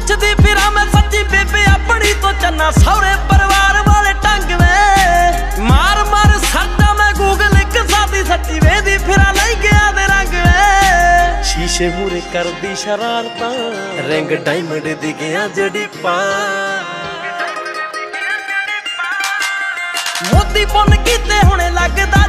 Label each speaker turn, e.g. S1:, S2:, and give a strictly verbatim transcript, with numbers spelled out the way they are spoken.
S1: ਪੁੱਛਦੀ ਫਿਰਾਂ ਮੈਂ ਸੱਚੀ ਬੇਬੇ ਆਪਣੀ ਤੋਂ ਚੰਨਾ ਸਹੁਰੇ ਪਰਿਵਾਰ ਵਾਲੇ ਢੰਗ ਵੇ ਮਾਰ ਮਾਰ ਸਰਦਾ ਮੈਂ ਗੂਗਲ ਇੱਕ ਸਾਦੀ ਸੱਚੀ ਵੇਦੀ ਫਿਰਾਂ ਲਈ ਗਿਆ ਦੇ ਰੰਗ ਵੇ ਸ਼ੀਸ਼ੇ ਮੂਰੇ ਕਰਦੀ ਸ਼ਰਾਰਤਾਂ ਰਿੰਗ ਡਾਇਮੰਡ ਦੀ ਗਿਆ ਜੜੀ ਪਾ ਮੋਤੀ ਪੁੰਨ ਕੀਤੇ ਹੁਣੇ ਲੱਗਦਾ